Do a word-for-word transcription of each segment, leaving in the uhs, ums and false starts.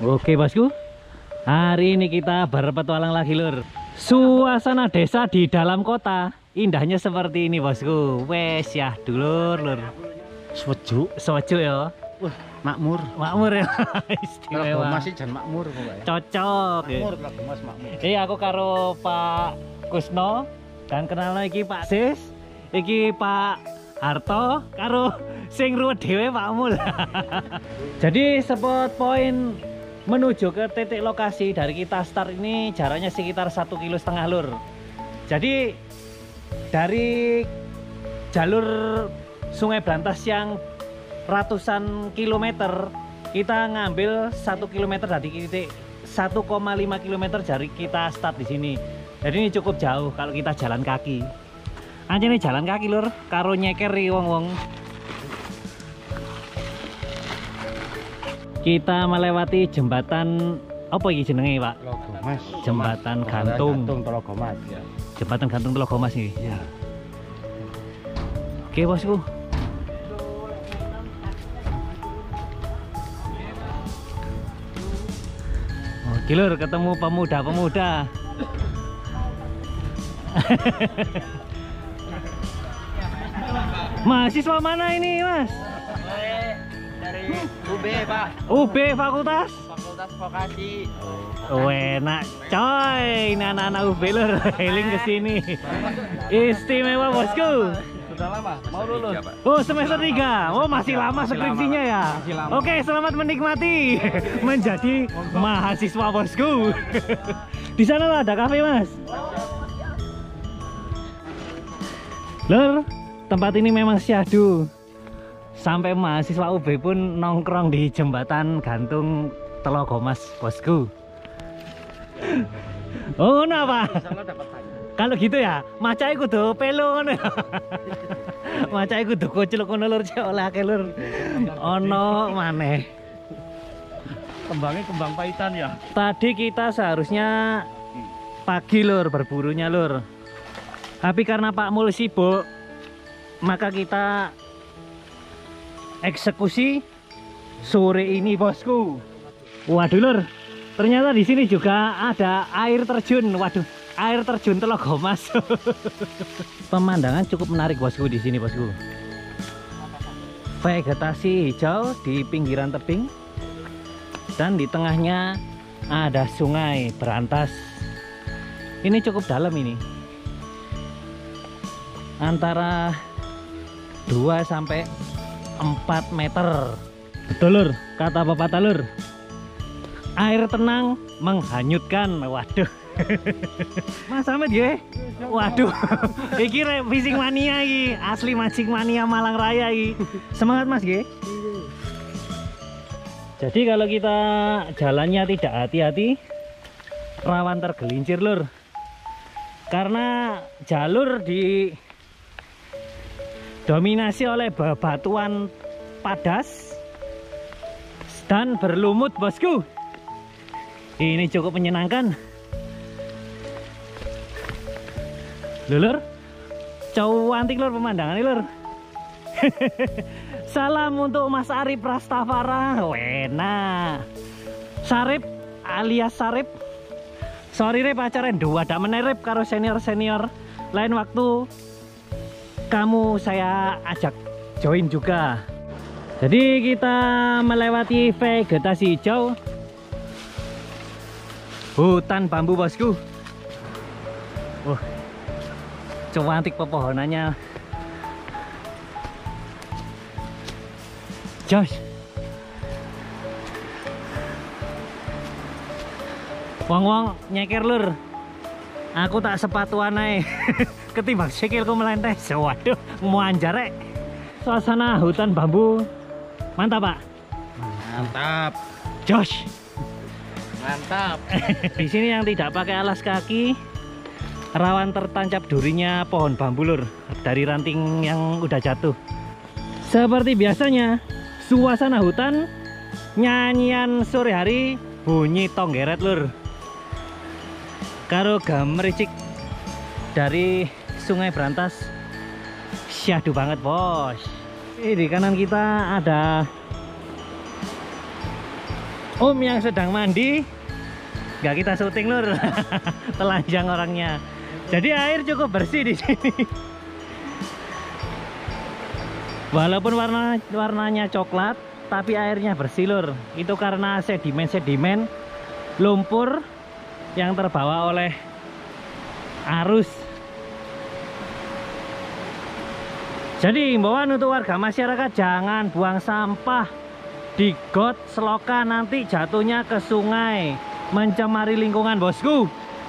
Oke bosku, hari ini kita berpetualang lagi lur. Suasana desa di dalam kota indahnya seperti ini bosku. Wes ya dulur lur. Sejuk, sejuk ya. Wah, makmur, makmur ya. Istimewa. Masih jan makmur pokoknya. Cocok. Makmur lah, Mas makmur. Iya aku karo Pak Kusno dan kenal lagi Pak Sis, iki Pak Harto karo sing ruwet dhewe Pak Mul. Jadi spot point menuju ke titik lokasi dari kita start ini jaraknya sekitar satu kilo setengah lur. Jadi dari jalur Sungai Brantas yang ratusan kilometer, kita ngambil satu kilometer dari titik satu koma lima kilometer dari kita start di sini. Jadi ini cukup jauh kalau kita jalan kaki. Anjir ini jalan kaki lur, karo nyekeri wong-wong. Kita melewati jembatan apa iki jenenge, Pak? Tlogomas. Jembatan gantung. Gantung Tlogomas ya. Jembatan gantung Tlogomas iki. Ya. Oke, bosku. Oke, lur, ketemu pemuda-pemuda. Mahasiswa mana ini, Mas? Dari U B, Pak. U B Fakultas? Fakultas Vokasi. Oh, enak coy, ini anak-anak U B lur, healing ke sini. Istimewa bosku. Sudah lama, mau lulus. Oh, semester tiga. Oh, masih lama skripsinya ya. Oke, selamat menikmati menjadi mahasiswa bosku. Di sana lah ada kafe, Mas. Lur, tempat ini memang syahdu. Sampai mahasiswa U B pun nongkrong di jembatan gantung Tlogomas bosku. Oh, kenapa? Kalau gitu ya, macai kudu pelo ngono. Macai kudu kucluk ngono lur, cek oleh akeh lur. Ono maneh. Kembangnya kembang paitan ya. Tadi kita seharusnya pagi lur berburunya lur. Tapi karena Pak Mul sibuk, maka kita eksekusi sore ini bosku. Waduh lur, ternyata di sini juga ada air terjun. Waduh, air terjun Tlogomas. Pemandangan cukup menarik bosku di sini bosku. Vegetasi hijau di pinggiran tebing dan di tengahnya ada Sungai Brantas. Ini cukup dalam ini. Antara dua sampai empat meter. Betul lur, kata pepatah lur. Air tenang menghanyutkan. Waduh. Mas Ahmed ya. Waduh. Iki rek fishing mania iki, asli mancing mania Malang Raya iki. Semangat Mas nggih. Jadi kalau kita jalannya tidak hati-hati rawan tergelincir lur. Karena jalur di dominasi oleh bebatuan padas dan berlumut bosku. Ini cukup menyenangkan. Lur, cantik lur pemandangan ini lur. Salam untuk Mas Arif Rastafara. Wena Sarip alias Sarip. Sorry rep acara dua ada menerep karo senior-senior. Lain waktu kamu saya ajak join juga. Jadi kita melewati vegetasi hijau, hutan bambu bosku. Wah, cantik pepohonannya. Josh, wong-wong nyeker lur. Aku tak sepatuan ae. Ketimbang sikilku melentes. Waduh, mau anjar rek. Suasana hutan bambu mantap Pak. Mantap. Josh. Mantap. Di sini yang tidak pakai alas kaki rawan tertancap durinya pohon bambu lur dari ranting yang udah jatuh. Seperti biasanya, suasana hutan, nyanyian sore hari, bunyi tonggeret lur. Karo gemericik dari Sungai Brantas, syahdu banget bos. Ini di kanan kita ada Om yang sedang mandi. Nggak kita syuting lur. Telanjang orangnya. Jadi air cukup bersih di sini. Walaupun warna warnanya coklat, tapi airnya bersih lur. Itu karena sedimen-sedimen lumpur yang terbawa oleh arus. Jadi himbauan untuk warga masyarakat, jangan buang sampah di got selokan, nanti jatuhnya ke sungai, mencemari lingkungan bosku.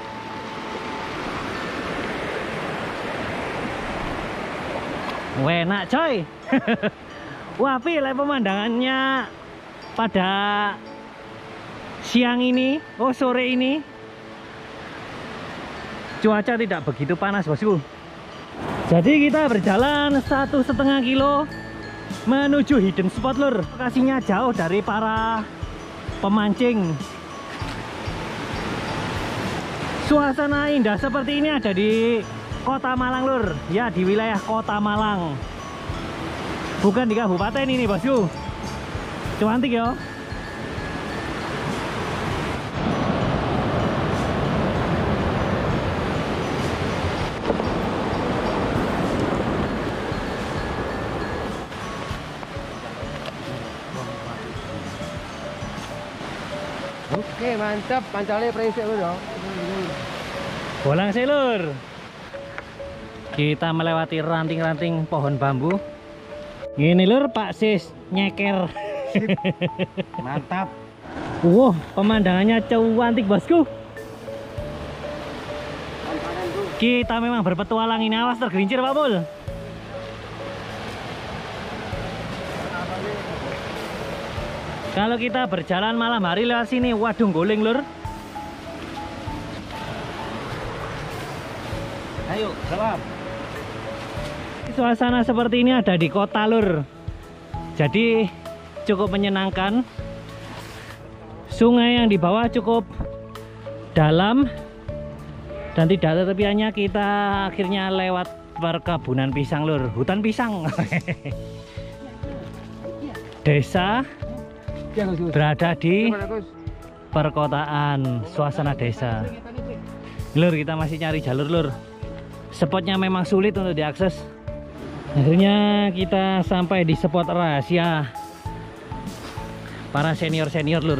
Enak coy. Wah Pi, pemandangannya pada siang ini, oh sore ini cuaca tidak begitu panas bosku. Jadi kita berjalan satu setengah kilo menuju hidden spot lur. Lokasinya jauh dari para pemancing. Suasana indah seperti ini ada di Kota Malang lur. Ya, di wilayah Kota Malang. Bukan di kabupaten ini bosku. Cantik ya. Oke, mantap. Pancalnya prinsip lu dong. Bolang selur. Kita melewati ranting-ranting pohon bambu. Ini lur, Pak Sis nyeker. Mantap. Wow, pemandangannya cantik bosku. Kita memang berpetualang ini, awas tergelincir Pak Mul. Kalau kita berjalan malam hari lewat sini, waduh guling lur. Ayo, salam. Suasana seperti ini ada di kota lur. Jadi cukup menyenangkan. Sungai yang di bawah cukup dalam dan tidak ada tepiannya. Kita akhirnya lewat perkebunan pisang lur, hutan pisang. Desa berada di perkotaan, suasana desa. Lur, kita masih nyari jalur lur. Spotnya memang sulit untuk diakses. Akhirnya kita sampai di spot rahasia para senior-senior lur.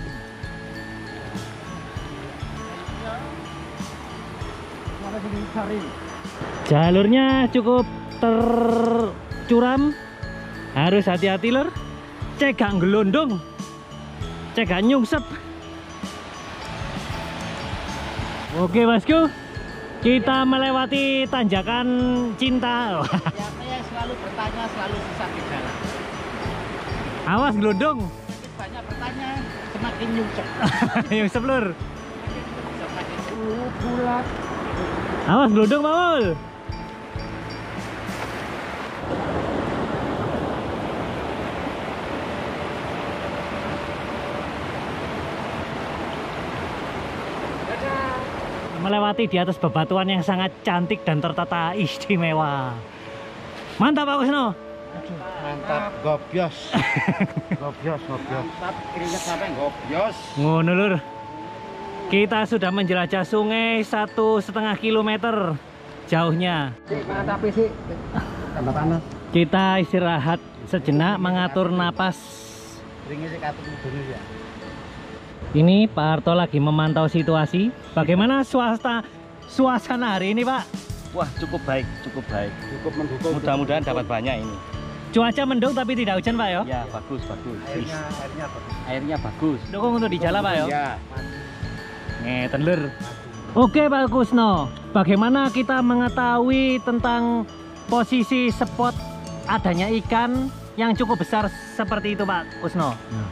Jalurnya cukup tercuram, harus hati-hati lur. Cegak gelondong, cegak nyungsep. Oke bosku, kita melewati tanjakan cinta. Siapa yang selalu bertanya selalu susah di jalan. Awas gelondong. Semakin banyak bertanya, semakin nyungsep. Nyungsep lur. Semakin uh, bulat. Awas gelondong Paul. Melewati di atas bebatuan yang sangat cantik dan tertata istimewa. Mantap Pak Kusno. Mantap, gobyos. Gobyos, gobyos. Mantap, keringet sampai gobyos. Ngono lur. Kita sudah menjelajah sungai satu setengah kilometer jauhnya. Mantap sih. Tambah panas. Kita istirahat sejenak mengatur napas. Ringnya sih katut mudune ya. Ini Pak Harto lagi memantau situasi. Bagaimana suasana suasana hari ini Pak? Wah, cukup baik, cukup baik. Cukup mendukung. Mudah-mudahan dapat banyak ini. Cuaca mendung tapi tidak hujan Pak ya? Ya, bagus, bagus. Airnya, airnya bagus. Airnya bagus. Dukung untuk di jalan Pak ya? Ya. Ngeten lur. Oke Pak Kusno, bagaimana kita mengetahui tentang posisi spot adanya ikan yang cukup besar seperti itu Pak Kusno? Nah,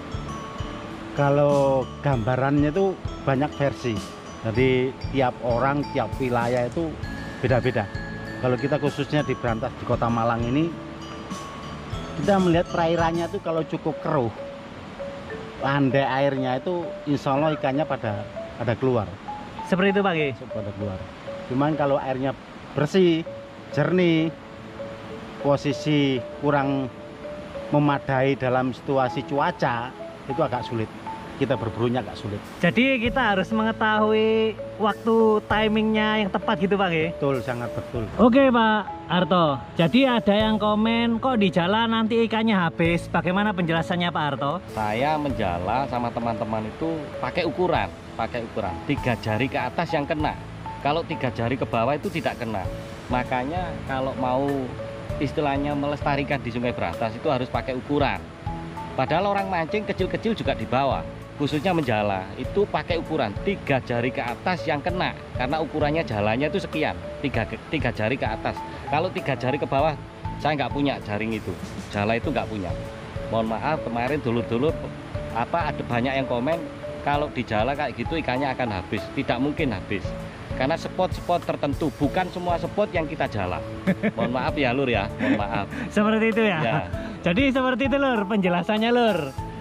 kalau gambarannya itu banyak versi. Jadi tiap orang, tiap wilayah itu beda-beda. Kalau kita khususnya di Brantas di Kota Malang ini, kita melihat perairannya itu kalau cukup keruh, landai airnya itu insya Allah ikannya pada pada keluar. Seperti itu Pak G? Pada keluar. Cuman kalau airnya bersih, jernih, posisi kurang memadai dalam situasi cuaca, itu agak sulit. Kita berburunya agak sulit. Jadi kita harus mengetahui waktu timingnya yang tepat gitu Pak ya? Betul, sangat betul. Oke Pak Harto, jadi ada yang komen kok di jalan nanti ikannya habis. Bagaimana penjelasannya Pak Harto? Saya menjala sama teman-teman itu pakai ukuran, pakai ukuran tiga jari ke atas yang kena. Kalau tiga jari ke bawah itu tidak kena. Makanya kalau mau istilahnya melestarikan di Sungai Brantas itu harus pakai ukuran. Padahal orang mancing kecil-kecil juga di bawah. Khususnya menjala itu pakai ukuran tiga jari ke atas yang kena, karena ukurannya jalannya itu sekian, tiga, tiga jari ke atas. Kalau tiga jari ke bawah saya nggak punya jaring itu, jala itu nggak punya. Mohon maaf, kemarin dulu-dulu apa ada banyak yang komen kalau di jala kayak gitu ikannya akan habis. Tidak mungkin habis, karena spot-spot tertentu, bukan semua spot yang kita jala. Mohon maaf ya Lur ya, mohon maaf. Seperti itu ya? Ya. Jadi seperti itu Lur penjelasannya Lur.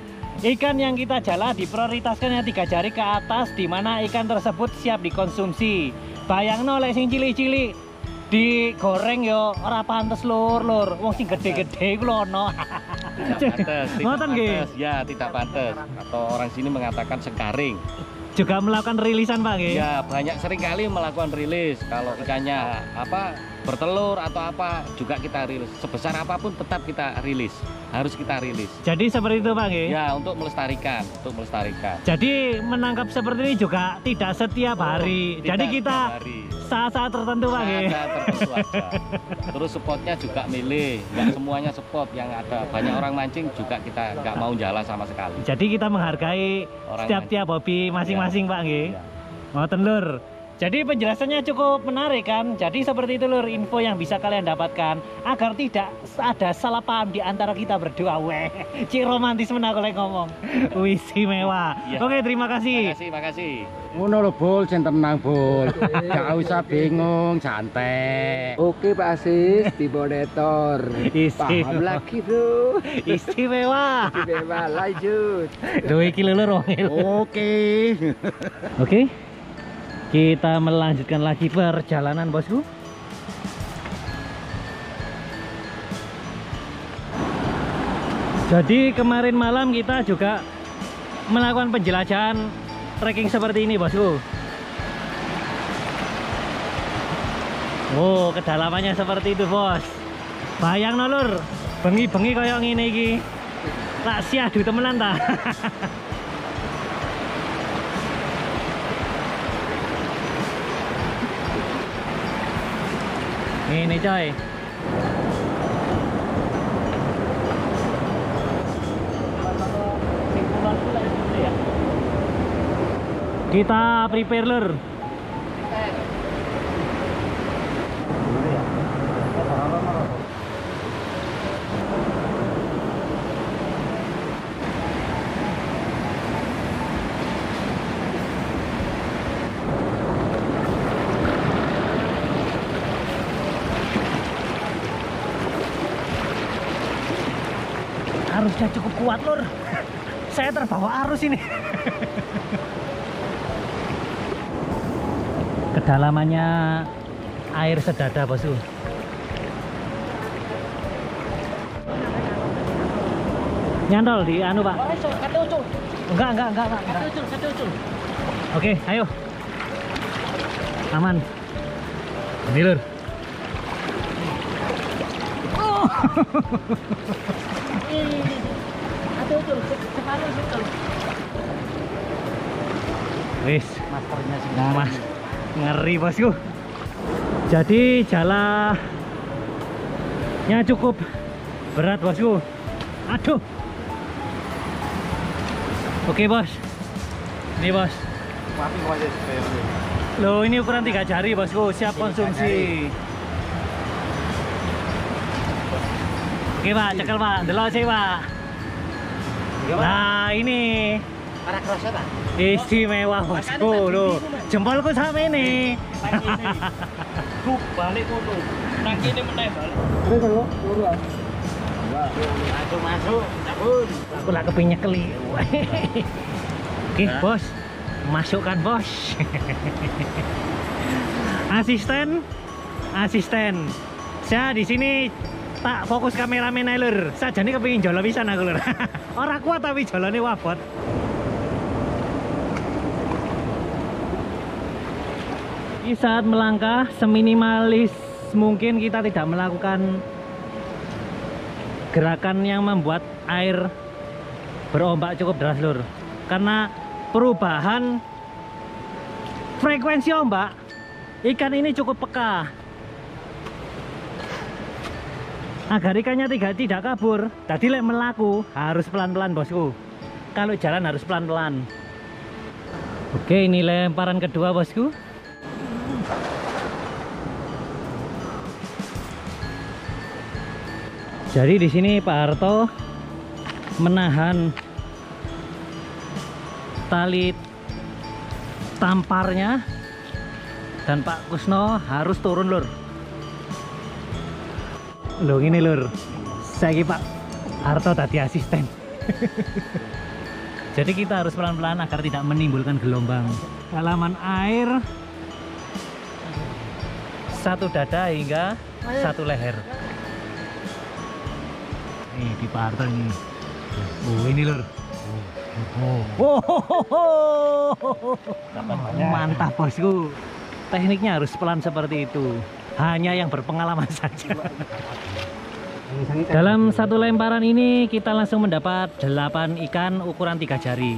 Ikan yang kita jala diprioritaskannya tiga jari ke atas, di mana ikan tersebut siap dikonsumsi. Bayangno lek sing cilik-cilik digoreng yo ora pantes Lur, Lur. Wong sing gede-gede iku lho ono. Tidak pantas, tidak Ngoten nggih. pantas. Ya, tidak pantas. Atau orang sini mengatakan sengkaring. Juga melakukan rilisan Pak nggih? Ya, banyak seringkali melakukan rilis. Kalau ikannya apa bertelur atau apa juga kita rilis. Sebesar apapun tetap kita rilis. Harus kita rilis. Jadi seperti itu Pak nggih? Ya, untuk melestarikan, untuk melestarikan. Jadi menangkap seperti ini juga tidak setiap hari. Tidak Jadi kita setiap hari. saat-saat tertentu Pak nggih? Saat tertentu aja. Terus spotnya juga milih, nggak semuanya spot. Yang ada banyak orang mancing juga kita nggak mau jalan sama sekali. Jadi kita menghargai Orang setiap-tiap hobi masing-masing Pak nggih? Ya. Ngoten Lur. Jadi penjelasannya cukup menarik kan. Jadi seperti itu Lur info yang bisa kalian dapatkan agar tidak ada salah paham di antara kita berdua. Weh, cik romantis men aku lagi ngomong. Wih, istimewa. Ya. Oke, terima kasih. Makasih, makasih. Ngono lho Bol, sing tenang Bol. Gak usah bingung, santai. Oke Pak Asis, di monitor. Istimewa. Paham lagi Bro. Istimewa. Istimewa, lanjut. Duh iki lho Lur. Oke. Oke. Kita melanjutkan lagi perjalanan bosku. Jadi kemarin malam kita juga melakukan penjelajahan trekking seperti ini bosku. Oh, kedalamannya seperti itu bos. Bayang no Lur, bengi-bengi kayak ngene iki. Lak siadu temenan ta. Ini coy. Kita prepare Lur. Arusnya cukup kuat Lur. Saya terbawa arus ini. Kedalamannya air sedada bosku. Nyantol di anu Pak. Enggak, enggak, enggak Pak. Enggak. Oke, ayo. Aman. Ini Lur. Oh. Wis, Masternya sih. nah, mas, ngeri bosku. Jadi jalannya cukup berat bosku. Aduh. Oke bos. Ini bos. Loh ini ukuran tiga jari bosku, siap konsumsi. Oke Pak, cekel Pak, delok sih Pak. Nah ini Para crossnya Pak. istimewa bosku loh. Jempolku sampe ini. Duh, balik kono. Nang kene meneh balik. Terus lho, lho. Masuk, masuk. Cabut. Aku lah kepingin keli. Oke bos, masukkan bos. Asisten, asisten. Saya di sini tak fokus kameramen ae Lur. Sajane kepengin jolo pisan aku Lur. Ora kuat tapi jalannya wabot. Di saat melangkah seminimalis mungkin kita tidak melakukan gerakan yang membuat air berombak cukup deras lur, karena perubahan frekuensi ombak ikan ini cukup peka. Agar ikannya tidak, tidak kabur, tadi lek melaku harus pelan-pelan bosku. Kalau jalan harus pelan-pelan. Oke, ini lemparan kedua bosku. Jadi di sini Pak Harto menahan tali tamparnya dan Pak Kusno harus turun lur. Loh ini lur, saya Pak Harto tadi asisten. Jadi kita harus pelan-pelan agar tidak menimbulkan gelombang. Dalaman air satu dada hingga satu leher. Nih di Pak Harto ini. Oh ini lur. Oh, oh, oh, oh. Mantap bosku. Tekniknya harus pelan seperti itu. Hanya yang berpengalaman saja. Dalam satu lemparan ini kita langsung mendapat delapan ikan ukuran tiga jari.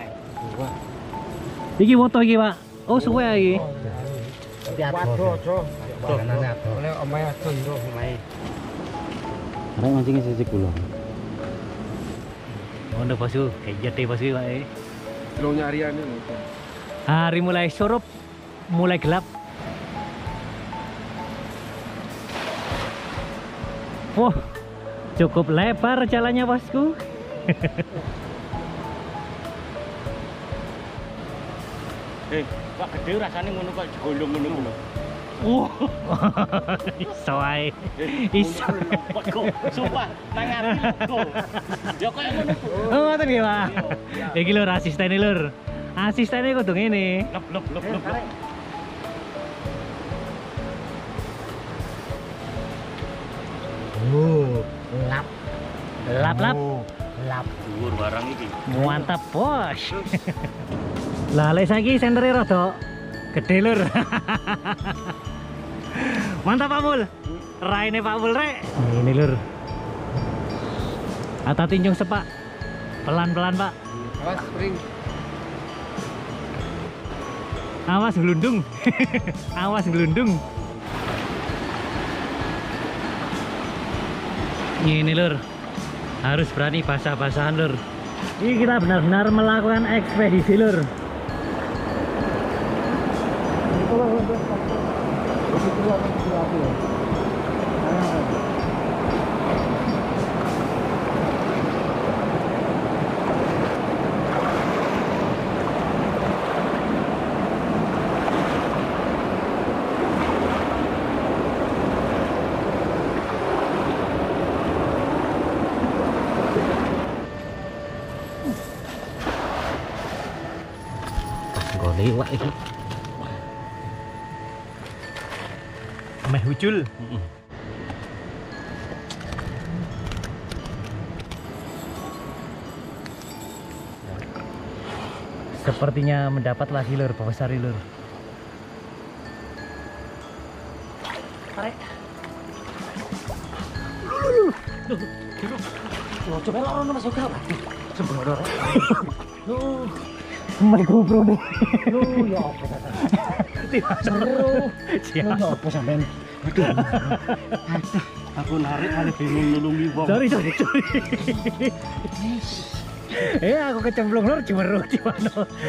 Iki foto iki Pak. Oh suwe iki. Waduh, aja. Panganane ado. Oleh omahe ado yo omahe. Arek mancing siji kula. Ngono bosku, kayak jete bosku Pak. Lo nyariane lho. Hari mulai surup, mulai gelap. Wah, cukup lebar jalannya bosku. Eh, Pak gede rasanya ngono kok digolong ngono lho. Oh, iso ae. Iso. Kok sumpah nang ati kok. Ya kok ngono. Oh, ngoten nggih, Pak. Iki lur asistene lur. Asistene kudu ngene. Lep lep lep lep. Oh, lap. Lap lap. Lap. Dhuwur barang iki. Mantap, bos. Lah lek saiki sentere rada gede lur. Mantap Pak Mul. Raine Pak Mul rek. Ini lur. Ata tinjung sepak. Pelan-pelan Pak. Awas spring. Awas gelundung. Awas gelundung. Ini lur. Harus berani basah-basahan lur. Ini kita benar-benar melakukan ekspedisi lur. Lewat iki. Meh ucul. Heeh. Sepertinya mendapat lagi lur, besar lur. Tarik. Loh, coba loro Mas Yoga. Sembrono rek. Loh. Mai GoPro deh. Lu ya apa kata? Seru. Siap. Ya apa sampean? Aduh. Aduh, aku narik kali bingung nulungi wong. Sorry, sorry, sorry. Eh, aku kecemplung lur jemeru di mana.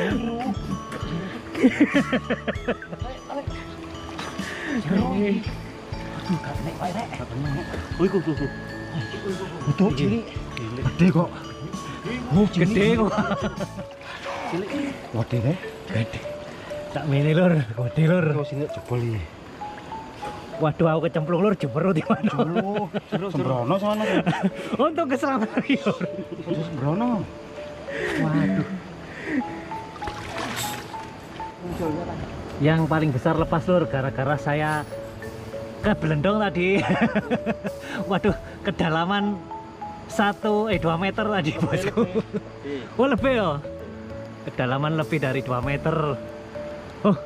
Aduh, gak nek wae rek. Oh, iku tuh. Betul cilik. Gede kok. Oh, gede kok. Cilik gede deh, gede. Tak mene lur, gede lur. Terus ini jebol iki. Waduh, aku kecemplung lur jemeru di mana. Jero, jero sembrono sono. Untuk keselamatan lur. Sembrono. Waduh. Yang paling besar lepas lur gara-gara saya ke Belendong tadi. Waduh, kedalaman satu eh dua meter tadi bosku. Oh lebih ya. Kedalaman lebih dari dua meter. Oh.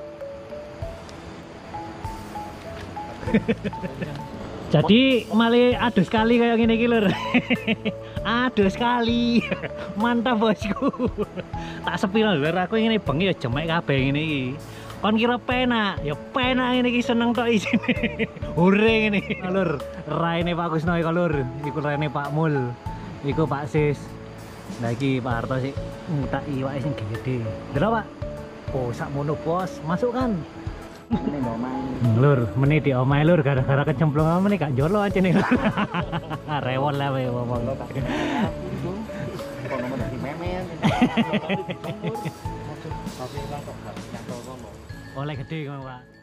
Jadi malah aduh sekali kayak gini lur. Aduh sekali. Mantap bosku. Tak sepi lur, aku ini bengi ya jemek kabeh ngene iki. Kon kira penak, ya penak ngene iki seneng tok isine. Ure ngene. Lur, raine Pak Kusno iki lur, iku raine Pak Mul. Iku Pak Sis. Nah iki Pak Harto sih ngutak iwak sing gede. Delok Pak. Oh, sakmono bos, masukkan. Lur, meni di omahe lur gara-gara kecemplung meni gak jolo aja nih. Rewol lah we ngomong. Oleh gede Pak.